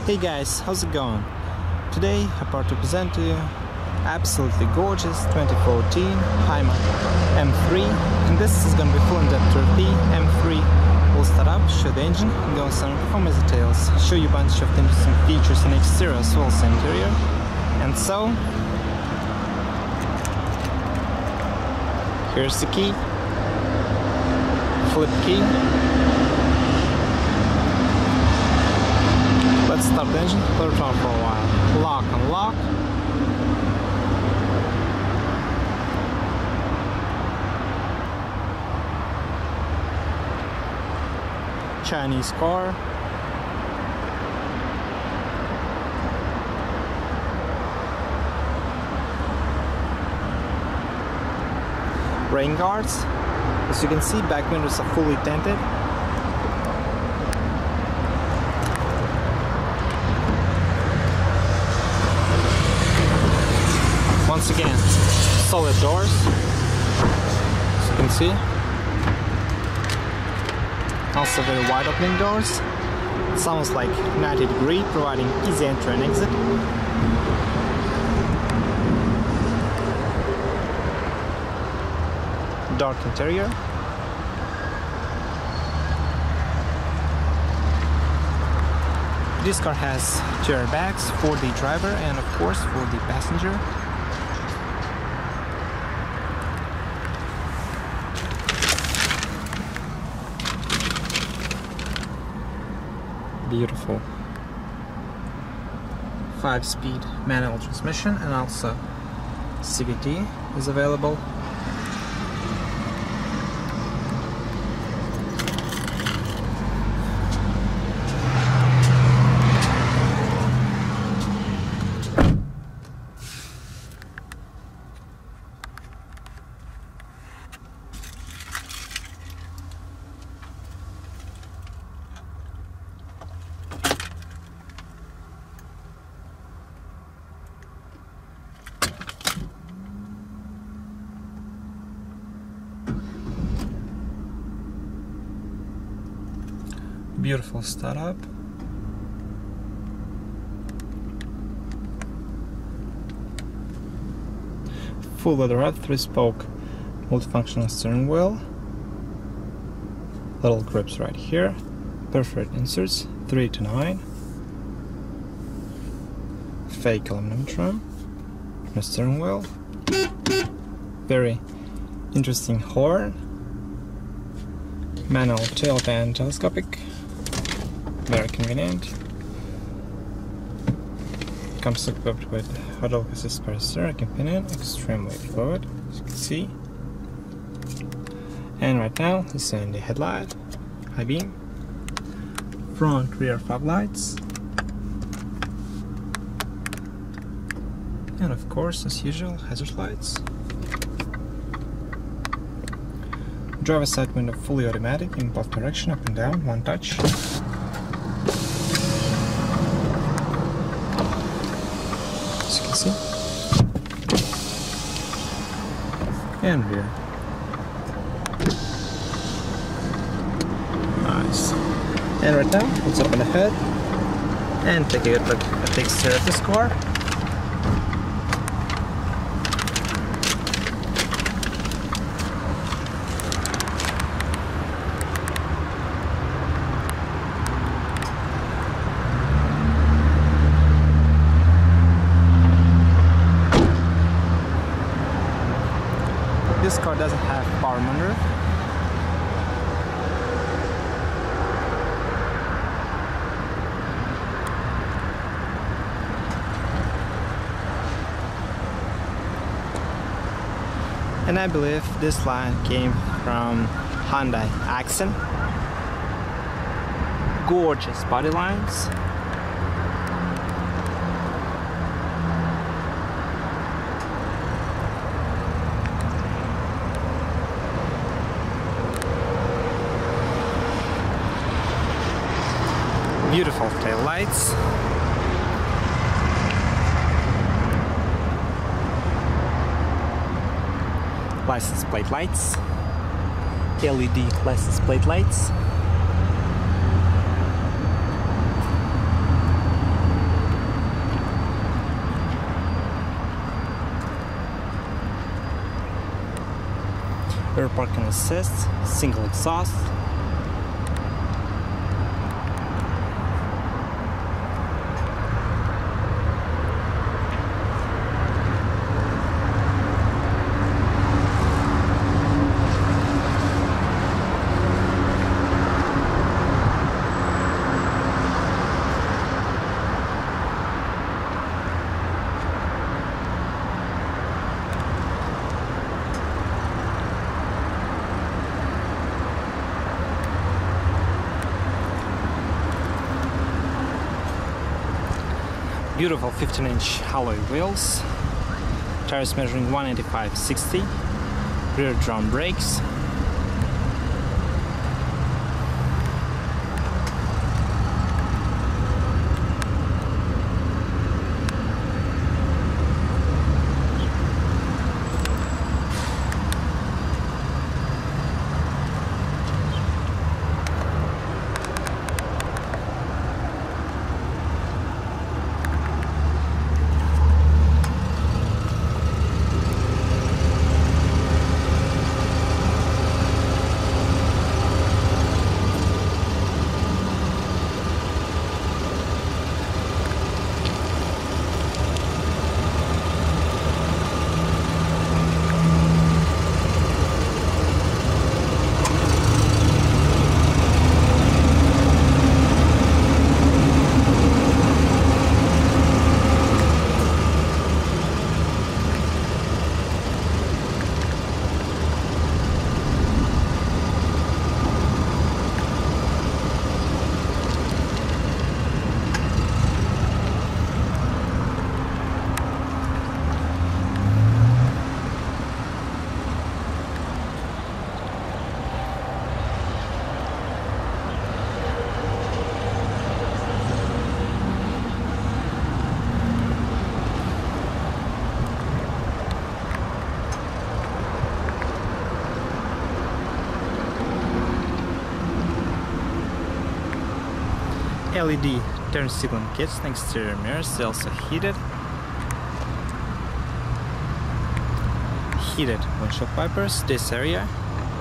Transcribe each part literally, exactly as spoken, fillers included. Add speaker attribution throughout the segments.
Speaker 1: Hey guys, how's it going? Today I'm about to present to you absolutely gorgeous twenty fourteen Hymer M three, and this is going to be full in-depth review. M three will start up, show the engine, and go on some performance details, show you a bunch of interesting features in exterior as well as interior. And so, here's the key, flip key. Let's start the engine, let it run for a while. Lock, unlock. Chinese car. Rain guards. As you can see, back windows are fully tinted. Once again, solid doors, as you can see. Also very wide opening doors. It sounds like ninety degree, providing easy entry and exit. Dark interior. This car has two airbags for the driver and of course for the passenger. Beautiful five-speed manual transmission, and also C V T is available. Beautiful startup. Full leatherette, three-spoke multifunctional steering wheel. Little grips right here. Perforated inserts, three to nine. Fake aluminum trim. The steering wheel. Very interesting horn. Manual tilt and telescopic. Very convenient. Comes equipped with hydraulic assist power steering companion, extremely fluid, as you can see. And right now, it's in the headlight, high beam, front rear fog lights, and of course, as usual, hazard lights. Driver's side window fully automatic in both direction, up and down, one touch. As you can see. And rear. Nice. And right now, let's open the hood and take a good look at the exterior of this car. This car doesn't have power moonroof. And I believe this line came from Hyundai Accent. Gorgeous body lines. Beautiful tail lights. License plate lights. L E D license plate lights. rear parking assist, single exhaust. Beautiful fifteen inch alloy wheels, tires measuring one eighty-five sixty, rear drum brakes, L E D turn signal kits and exterior mirrors, also heated. Heated windshield wipers, this area.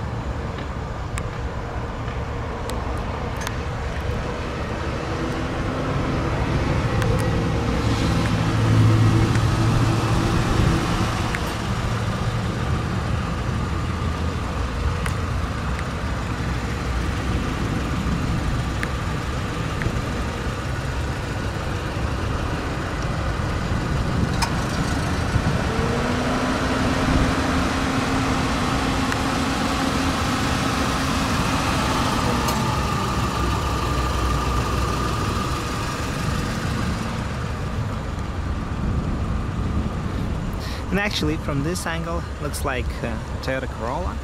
Speaker 1: And actually, from this angle, looks like uh, Toyota Corolla.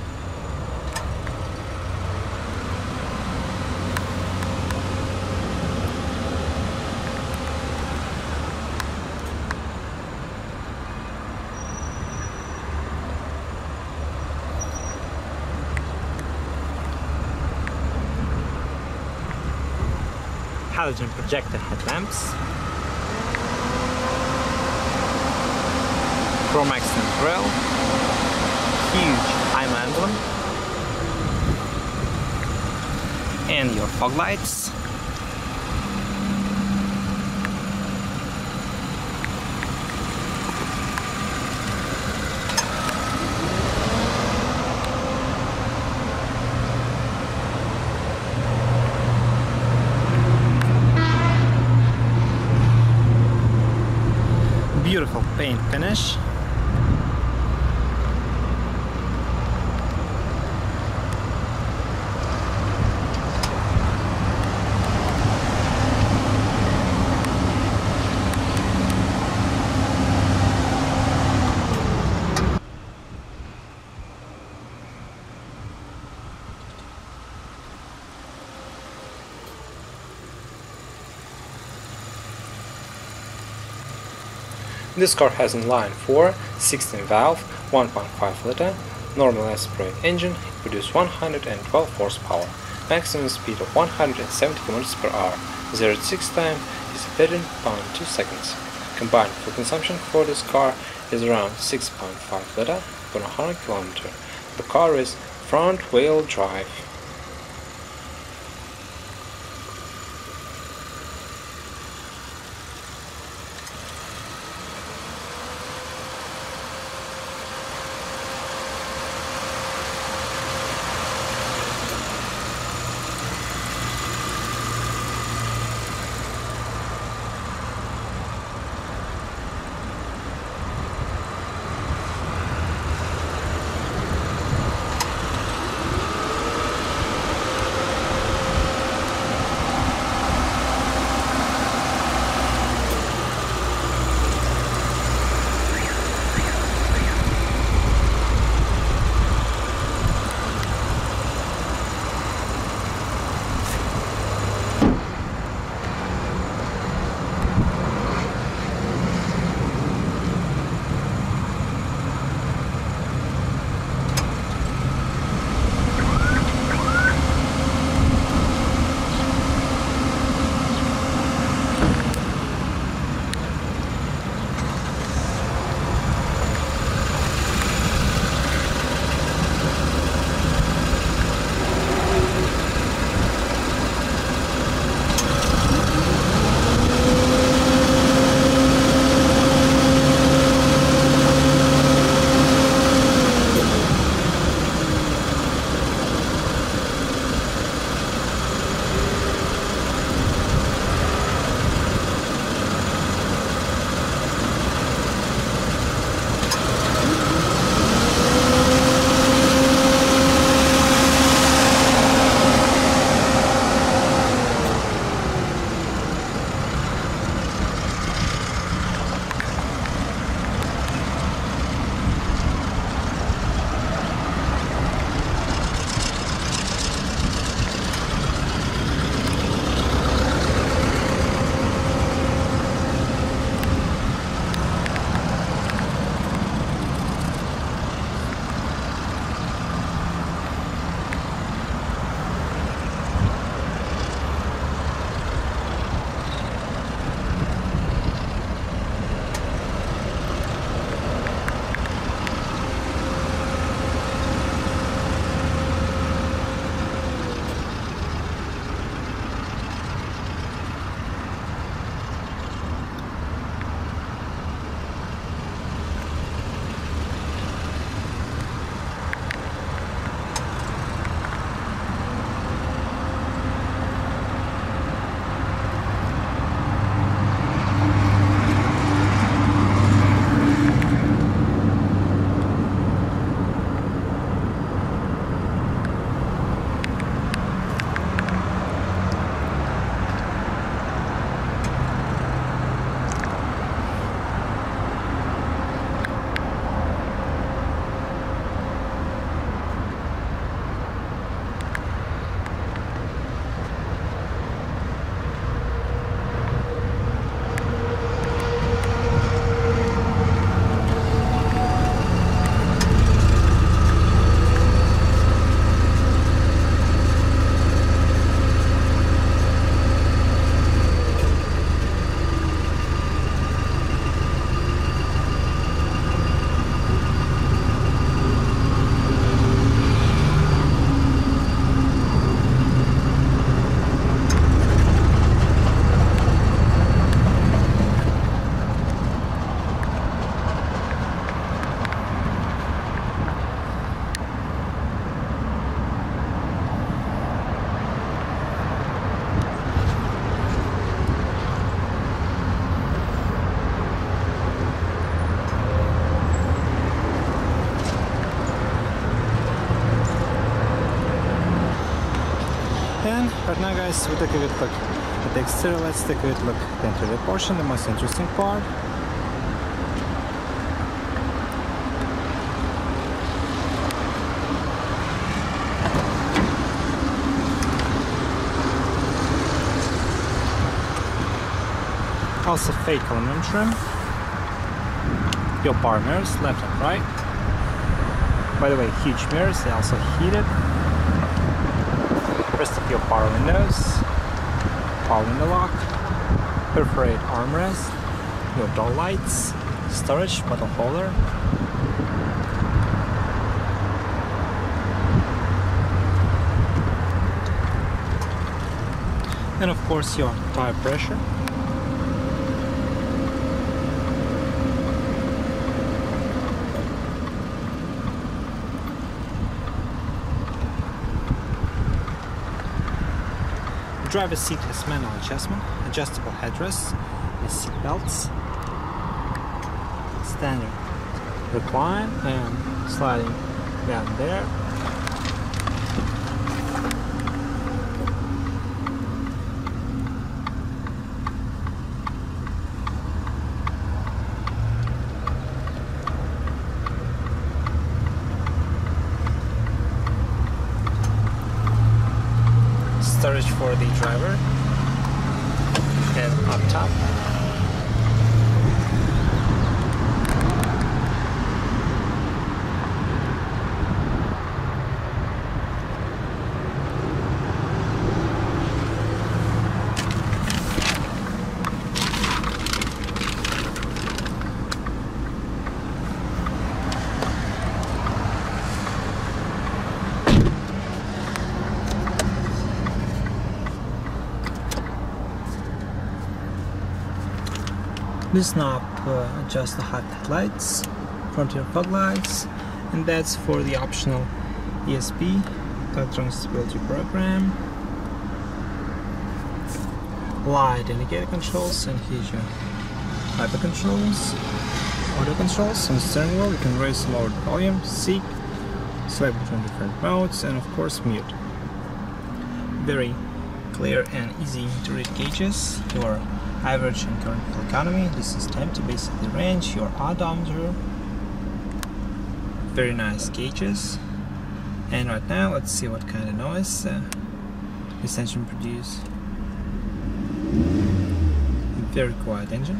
Speaker 1: Halogen projector headlamps. Chrome accent grille, huge I M A emblem, and your fog lights. Beautiful paint finish. This car has inline four, sixteen valve, one point five liter, normal aspirated engine. It produces one hundred twelve horsepower, maximum speed of one hundred seventy kilometers per hour, zero to sixty time is thirteen point two seconds. Combined fuel consumption for this car is around six point five liter per one hundred kilometers. The car is front-wheel drive.
Speaker 2: And right now, guys, we take a good look at the exterior. Let's take a good look at the interior portion, the most interesting part. Also fake aluminum trim. Your power mirrors, left and right. By the way, huge mirrors, they also heated. Rest of your power windows, power window lock, perforated armrest, your door lights, storage bottle holder. and of course your tire pressure. The driver's seat has manual adjustment, adjustable headrests, with seat belts, standard recline and sliding down there. Storage for the driver, and up top this knob uh, adjusts the hot lights, front rear fog lights, and that's for the optional E S P, electronic stability program, light indicator controls, and here's your hyper controls, audio controls. On the steering wheel you can raise and lower the volume, seek, select between different modes, and of course mute. Very clear and easy to read gauges, your average and current fuel economy, this is empty, basically range, your odometer, very nice gauges. And right now let's see what kind of noise uh, this engine produces. Very quiet engine.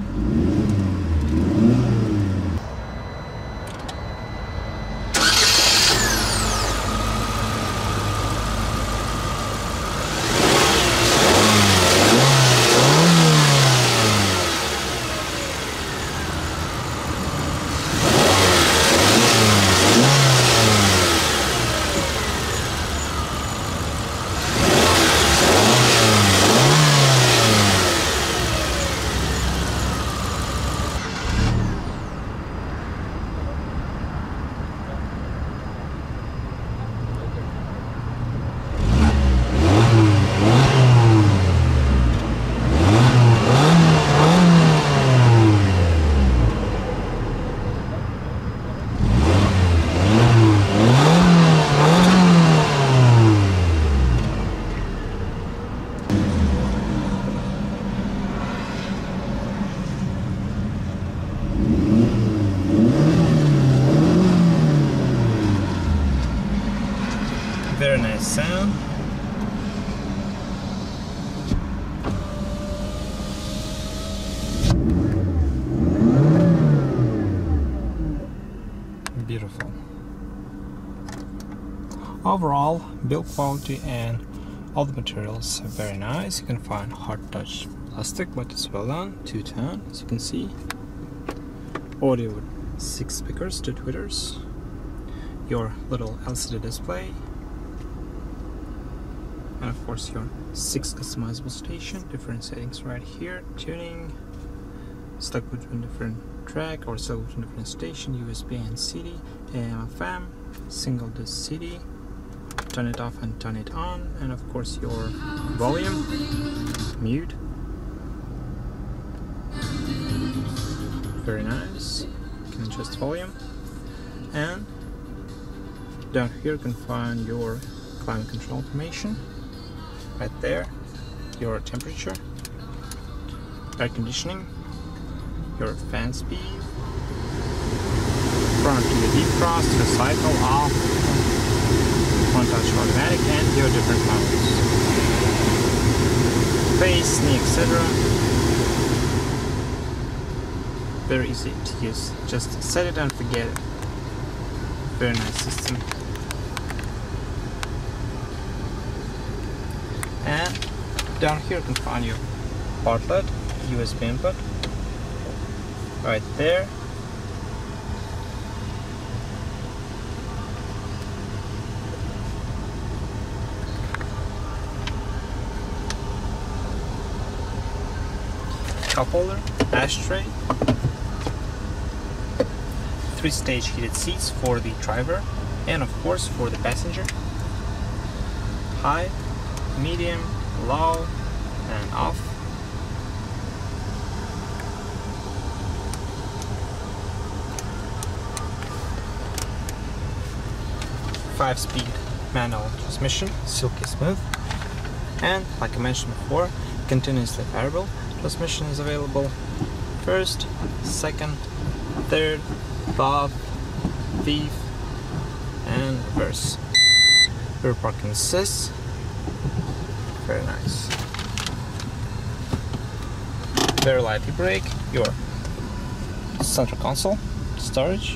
Speaker 2: Very nice sound. Beautiful. Overall, build quality and all the materials are very nice. You can find hard touch plastic, but it's well done, two-tone, as you can see. Audio with six speakers, two tweeters. Your little L C D display. And of course your six customizable station, different settings right here, tuning, select between different track or select between different station, U S B and C D, A M F M, single disc C D, turn it off and turn it on, and of course your volume, mute, very nice, you can adjust volume, and down here you can find your climate control information. Right there, your temperature, air conditioning, your fan speed, front to your defrost, recycle, off, one touch automatic, and your different modes, face, knee, et cetera. Very easy to use. Just set it and forget it. Very nice system. And down here you can find your outlet, U S B input, right there. cup holder, ashtray, three-stage heated seats for the driver and of course for the passenger. High, medium, low, and off. Five-speed manual transmission, silky smooth, and like I mentioned before, continuously variable transmission is available. First, second, third, fourth, fifth, and reverse. Rear parking assist, very nice. Very lightly brake. Your center console, storage.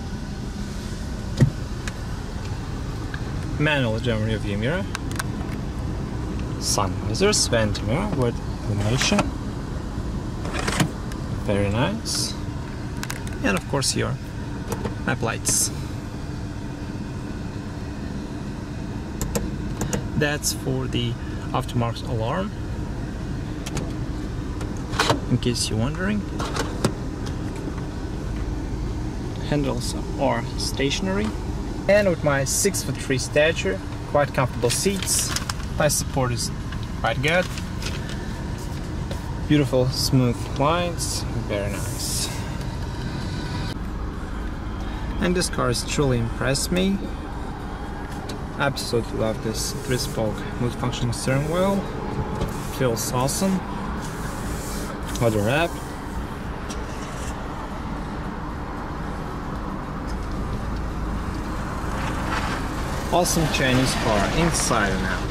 Speaker 2: Manual general view mirror, sun visors, vent mirror with illumination, very nice, and of course your map lights. That's for the aftermarket alarm, in case you're wondering. Handles are stationary. And with my six foot three stature, quite comfortable seats, my support is quite good. Beautiful smooth lines, very nice. And this car has truly impressed me. Absolutely love this three-spoke multifunctional steering wheel. Feels awesome. Leather wrap. Awesome Chinese car inside and out.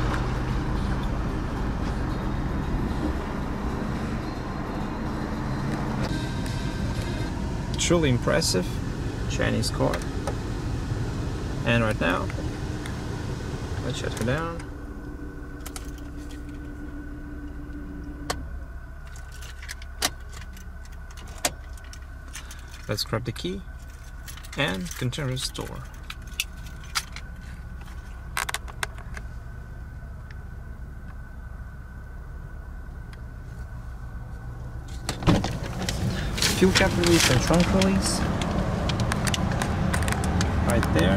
Speaker 2: Truly impressive Chinese car. And right now, let's shut her down. Let's grab the key and continue to store. Fuel cap release and trunk release. Right there.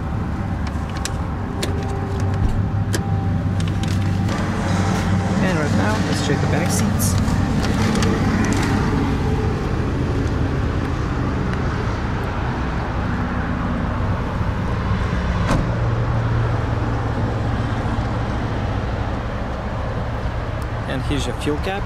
Speaker 2: And right now, let's check the back seats. And here's your fuel cap.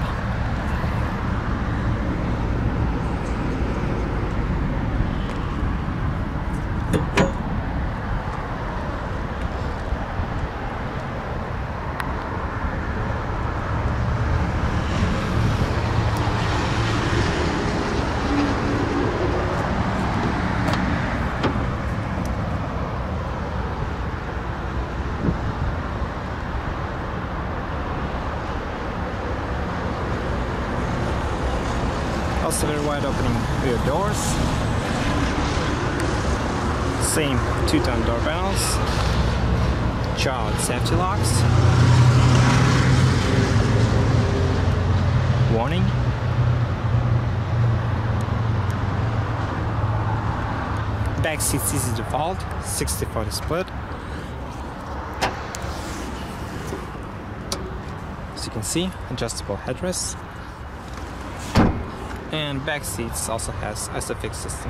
Speaker 2: Also very wide opening rear doors. Same two-tone door panels. Child safety locks. Warning. Back seats easy default, sixty forty split. As you can see, adjustable headrests. And back seats also has ISOFIX system.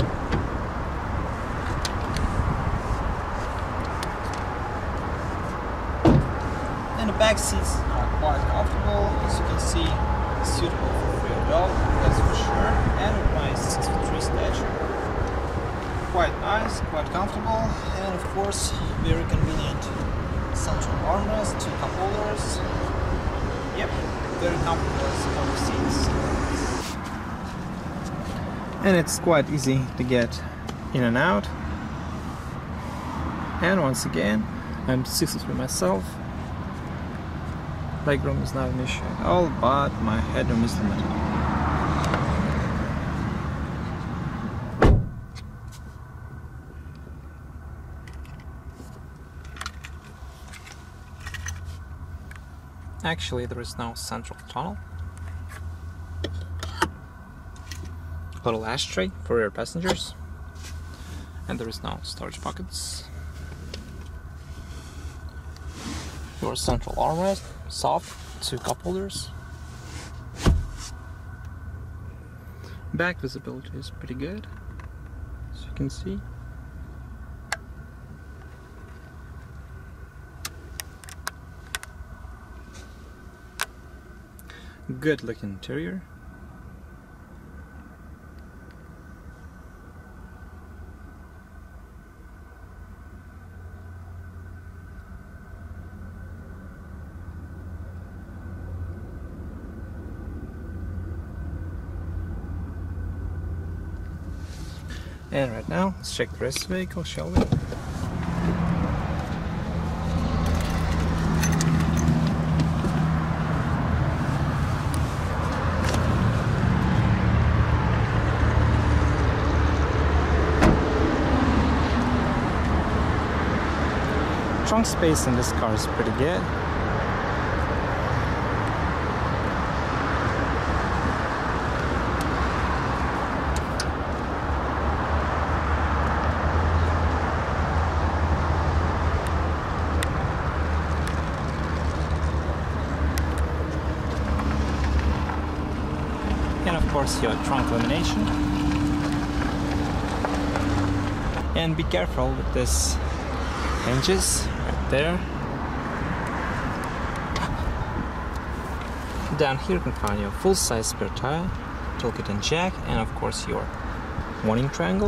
Speaker 2: And the back seats are quite comfortable, as you can see, suitable for three adult, that's for sure. And with my six foot three stature, quite nice, quite comfortable, and of course very convenient central armrest, two cup holders. Yep, very comfortable on the seats. And it's quite easy to get in and out. And once again, I'm six foot three myself. Legroom is not an issue at all, but my headroom is limited. Actually, there is no central tunnel.
Speaker 1: Little ashtray for rear passengers, and there is no storage pockets. Your central armrest, soft, two cup holders. Back visibility is pretty good, as you can see. Good looking interior. And right now, let's check the rest of the vehicle, shall we? Trunk space in this car is pretty good. And of course your trunk illumination. And be careful with this hinges right there. Down here you can find your full-size spare tire, toolkit and jack, and of course your warning triangle.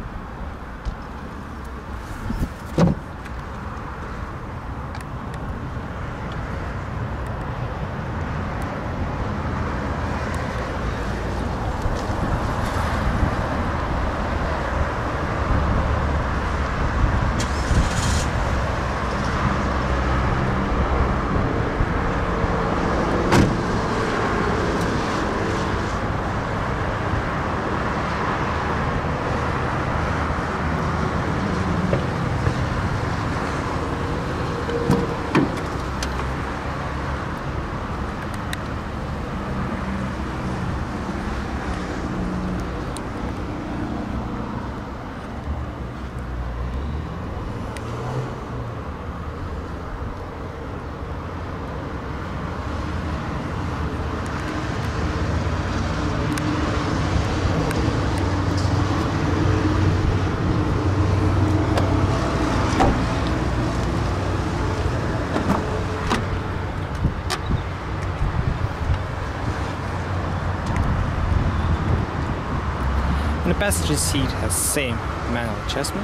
Speaker 1: And the passenger seat has same manual adjustment.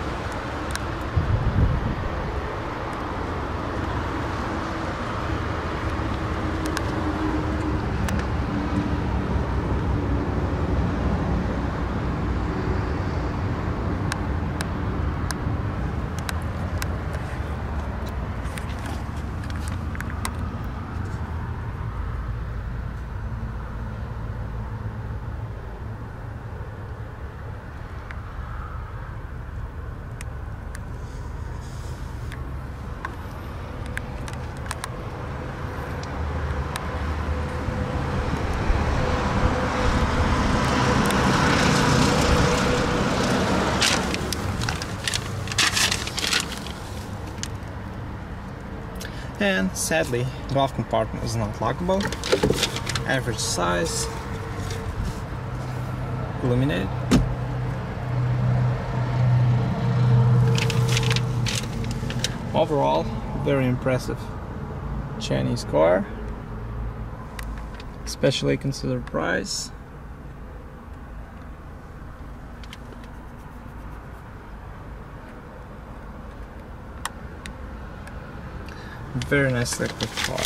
Speaker 1: And sadly, the glove compartment is not lockable. Average size, illuminated. Overall, very impressive Chinese car, especially consider price. Very nice liquid car.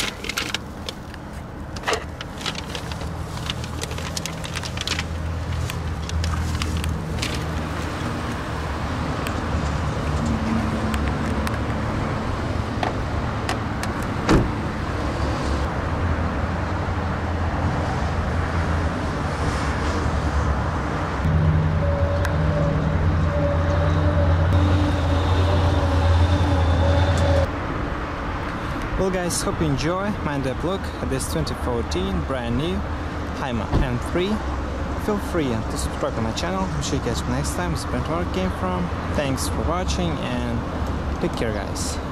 Speaker 1: Well guys, hope you enjoy my in-depth look at this twenty fourteen brand new Hyma M three feel free to subscribe to my channel. I'm sure you catch me next time. This is where it came from. Thanks for watching and take care, guys.